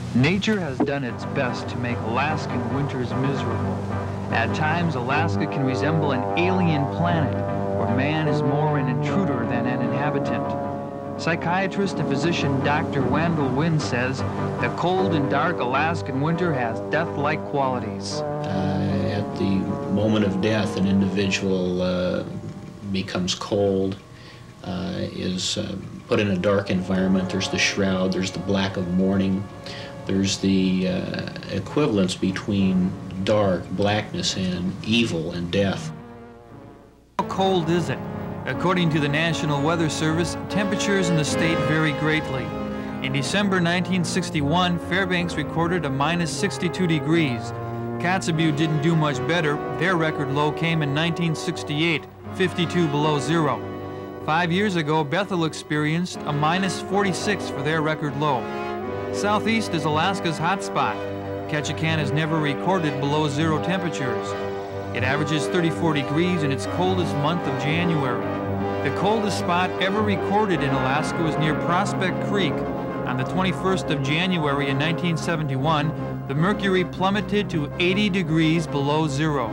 Nature has done its best to make Alaskan winters miserable. At times, Alaska can resemble an alien planet where man is more an intruder than an inhabitant. Psychiatrist and physician Dr. Wandal Winn says the cold and dark Alaskan winter has death-like qualities. At the moment of death, an individual becomes cold, is put in a dark environment. There's the shroud, there's the black of mourning, there's the equivalence between dark, blackness, and evil and death. How cold is it? According to the National Weather Service, temperatures in the state vary greatly. In December 1961, Fairbanks recorded a minus 62 degrees. Kotzebue didn't do much better. Their record low came in 1968, 52 below zero. 5 years ago, Bethel experienced a minus 46 for their record low. Southeast is Alaska's hot spot. Ketchikan has never recorded below zero temperatures. It averages 34 degrees in its coldest month of January. The coldest spot ever recorded in Alaska was near Prospect Creek. On the 21st of January in 1971, the mercury plummeted to 80 degrees below zero.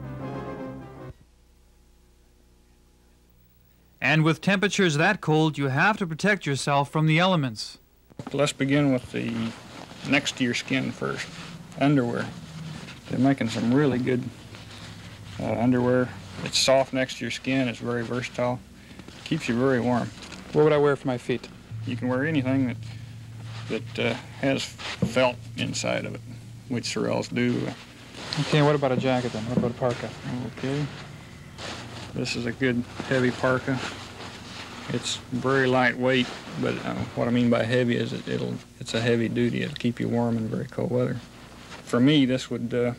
And with temperatures that cold, you have to protect yourself from the elements. Let's begin with the next to your skin first, underwear. They're making some really good underwear. It's soft next to your skin, it's very versatile, keeps you very warm. What would I wear for my feet? You can wear anything that has felt inside of it, which Sorels do. Okay, what about a jacket then? What about a parka? Okay. This is a good heavy parka. It's very lightweight, but what I mean by heavy is it's a heavy duty. It'll keep you warm in very cold weather. For me, this would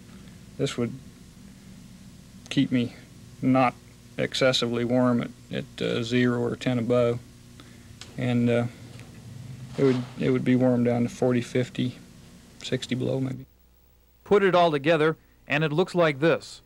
keep me not excessively warm at 0 or 10 above, and it would be warm down to 40, 50, 60 below maybe. Put it all together, and it looks like this.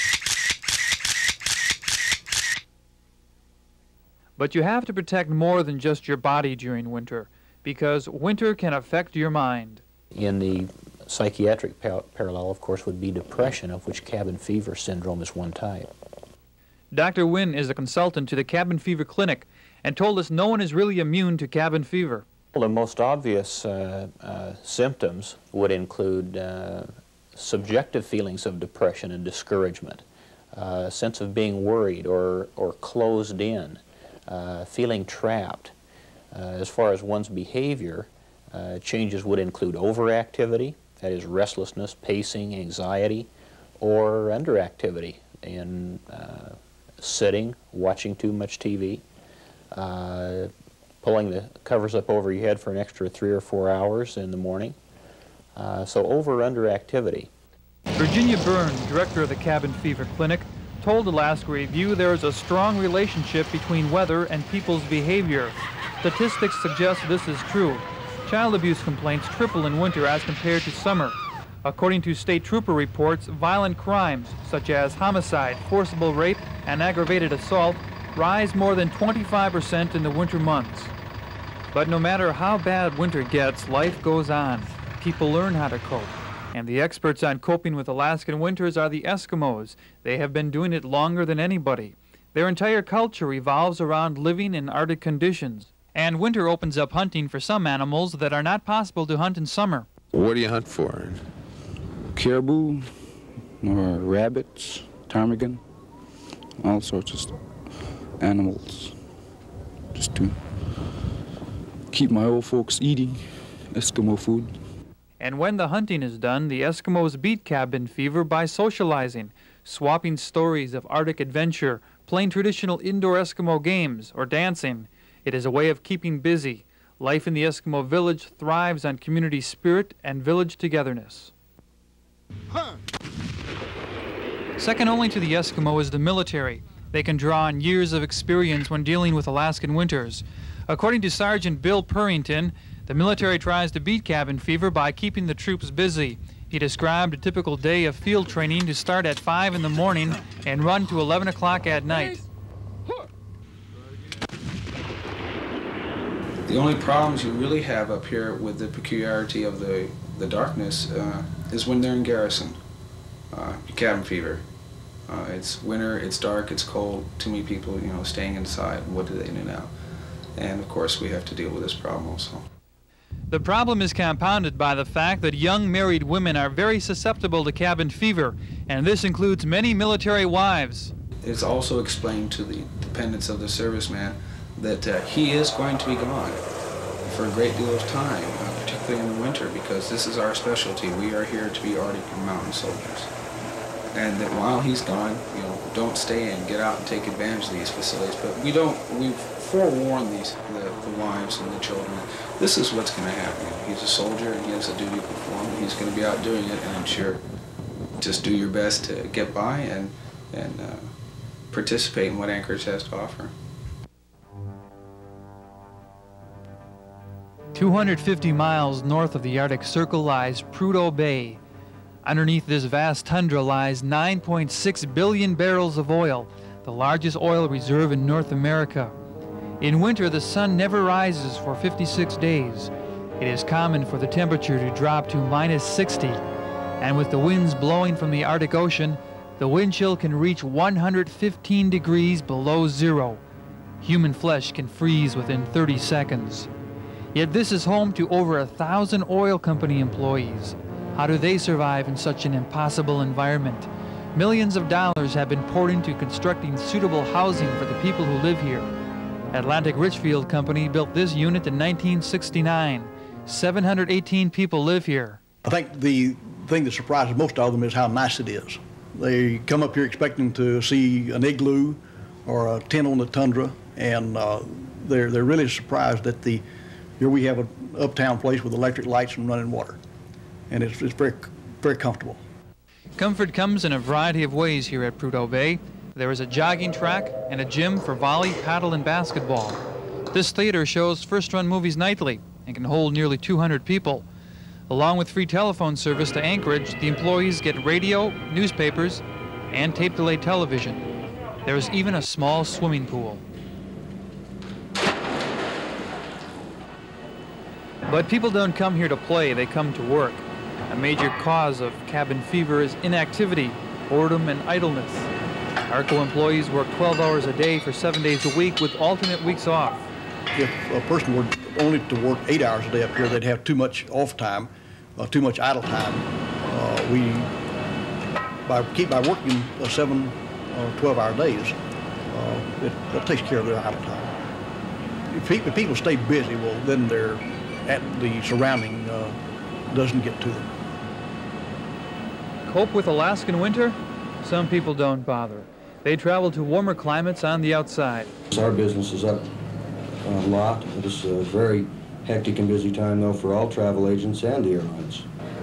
But you have to protect more than just your body during winter, because winter can affect your mind. In the psychiatric parallel, of course, would be depression, of which cabin fever syndrome is one type. Dr. Winn is a consultant to the cabin fever clinic and told us no one is really immune to cabin fever. Well, the most obvious symptoms would include subjective feelings of depression and discouragement, a sense of being worried or closed in, feeling trapped. As far as one's behavior, changes would include overactivity, that is restlessness, pacing, anxiety, or underactivity in sitting, watching too much TV, pulling the covers up over your head for an extra 3 or 4 hours in the morning. So over-underactivity. Virginia Byrne, director of the Cabin Fever Clinic, told Alaska Review there is a strong relationship between weather and people's behavior. Statistics suggest this is true. Child abuse complaints triple in winter as compared to summer. According to state trooper reports, violent crimes such as homicide, forcible rape, and aggravated assault rise more than 25% in the winter months. But no matter how bad winter gets, life goes on. People learn how to cope. And the experts on coping with Alaskan winters are the Eskimos. They have been doing it longer than anybody. Their entire culture revolves around living in Arctic conditions. And winter opens up hunting for some animals that are not possible to hunt in summer. What do you hunt for? Caribou, or rabbits, ptarmigan, all sorts of animals, just to keep my old folks eating Eskimo food. And when the hunting is done, the Eskimos beat cabin fever by socializing, swapping stories of Arctic adventure, playing traditional indoor Eskimo games, or dancing. It is a way of keeping busy. Life in the Eskimo village thrives on community spirit and village togetherness. Second only to the Eskimo is the military. They can draw on years of experience when dealing with Alaskan winters. According to Sergeant Bill Purrington, the military tries to beat cabin fever by keeping the troops busy. He described a typical day of field training to start at 5 in the morning and run to 11 o'clock at night. The only problems you really have up here with the peculiarity of the darkness is when they're in garrison. Cabin fever. It's winter, it's dark, it's cold, too many people, you know, staying inside. What do they do now? And of course we have to deal with this problem also. The problem is compounded by the fact that young married women are very susceptible to cabin fever, and this includes many military wives. It's also explained to the dependents of the serviceman that he is going to be gone for a great deal of time, particularly in the winter, because this is our specialty. We are here to be Arctic and mountain soldiers. And that while he's gone, you know, don't stay and get out and take advantage of these facilities. But we've forewarned the wives and the children. This is what's going to happen. He's a soldier and he has a duty to perform, and he's going to be out doing it, and I'm sure just do your best to get by and participate in what Anchorage has to offer. 250 miles north of the Arctic Circle lies Prudhoe Bay. Underneath this vast tundra lies 9.6 billion barrels of oil, the largest oil reserve in North America. In winter, the sun never rises for 56 days. It is common for the temperature to drop to -60, and with the winds blowing from the Arctic Ocean, the wind chill can reach 115 degrees below zero. Human flesh can freeze within 30 seconds. Yet this is home to over 1,000 oil company employees. How do they survive in such an impossible environment? Millions of dollars have been poured into constructing suitable housing for the people who live here. Atlantic Richfield Company built this unit in 1969. 718 people live here. I think the thing that surprises most of them is how nice it is. They come up here expecting to see an igloo or a tent on the tundra, and they're really surprised that here we have an uptown place with electric lights and running water, and it's very, very comfortable. Comfort comes in a variety of ways here at Prudhoe Bay. There is a jogging track and a gym for volley, paddle, and basketball. This theater shows first-run movies nightly and can hold nearly 200 people. Along with free telephone service to Anchorage, the employees get radio, newspapers, and tape-delayed television. There is even a small swimming pool. But people don't come here to play, they come to work. A major cause of cabin fever is inactivity, boredom, and idleness. ARCO employees work 12 hours a day for 7 days a week with alternate weeks off. If a person were only to work 8 hours a day up here, they'd have too much off time, too much idle time. By working 7 or 12-hour days, it takes care of their idle time. If people stay busy, well, then the surrounding doesn't get to them. Cope with Alaskan winter? Some people don't bother. They travel to warmer climates on the outside. Our business is up a lot. It is a very hectic and busy time, though, for all travel agents and the airlines.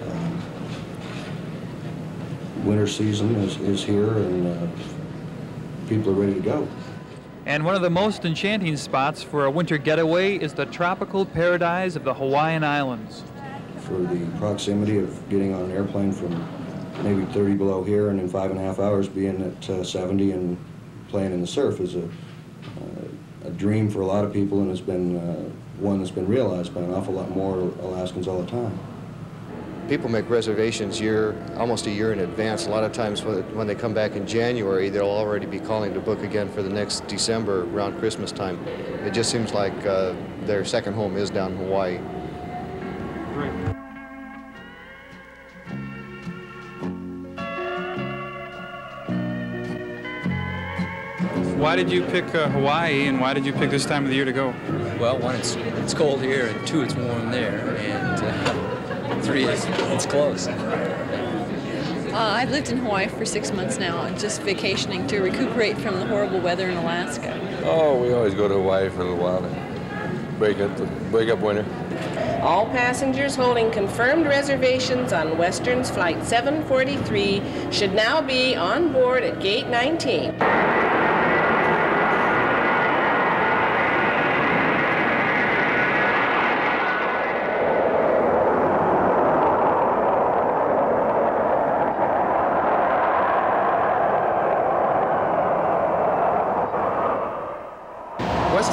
Winter season is here, and people are ready to go. And one of the most enchanting spots for a winter getaway is the tropical paradise of the Hawaiian Islands. For the proximity of getting on an airplane from maybe 30 below here and in 5.5 hours being at 70 and playing in the surf is a dream for a lot of people, and it's been one that's been realized by an awful lot more Alaskans all the time. People make reservations almost a year in advance. A lot of times when they come back in January, they'll already be calling to book again for the next December around Christmas time. It just seems like their second home is down in Hawaii. Great. Why did you pick Hawaii, and why did you pick this time of the year to go? Well, one, it's cold here, and two, it's warm there, and three, it's close. I've lived in Hawaii for 6 months now, just vacationing to recuperate from the horrible weather in Alaska. Oh, we always go to Hawaii for a little while to break up winter. All passengers holding confirmed reservations on Western's Flight 743 should now be on board at Gate 19.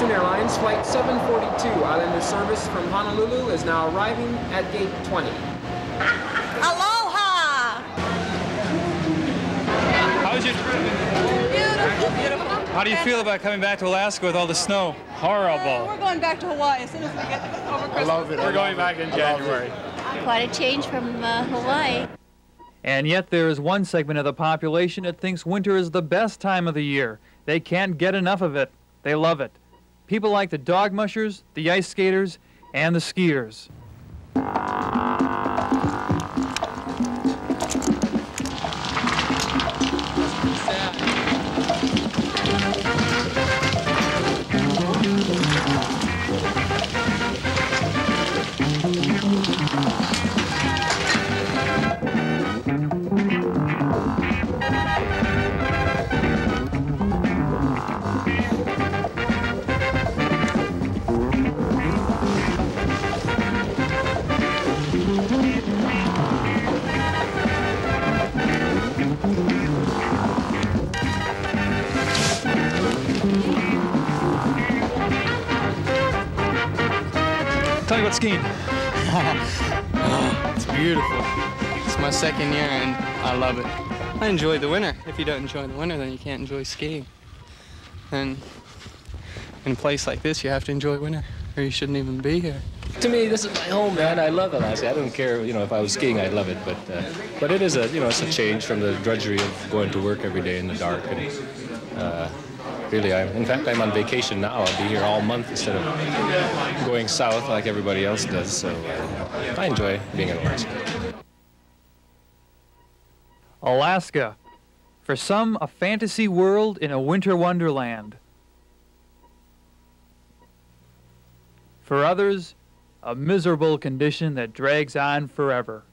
Western Airlines Flight 742 Islander service from Honolulu is now arriving at gate 20. Aloha! How's your trip? Beautiful. How do you feel about coming back to Alaska with all the snow? Horrible. We're going back to Hawaii as soon as we get over Christmas. I love it. We're going back in January. Quite a change from Hawaii. And yet there is one segment of the population that thinks winter is the best time of the year. They can't get enough of it. They love it. People like the dog mushers, the ice skaters, and the skiers. Tell me about skiing. Oh, it's beautiful. It's my second year and I love it. I enjoy the winter. If you don't enjoy the winter, then you can't enjoy skiing. And in a place like this, you have to enjoy winter, or you shouldn't even be here. To me, this is my home, man. I love Alaska. I don't care, you know, if I was skiing, I'd love it. But it is a, you know, it's a change from the drudgery of going to work every day in the dark. And really, in fact, I'm on vacation now. I'll be here all month instead of going south like everybody else does. So I enjoy being in Alaska. Alaska. For some, a fantasy world in a winter wonderland. For others, a miserable condition that drags on forever.